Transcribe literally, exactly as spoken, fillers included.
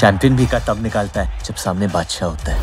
Champion भी का तब निकालता है जब सामने बादशाह होता है।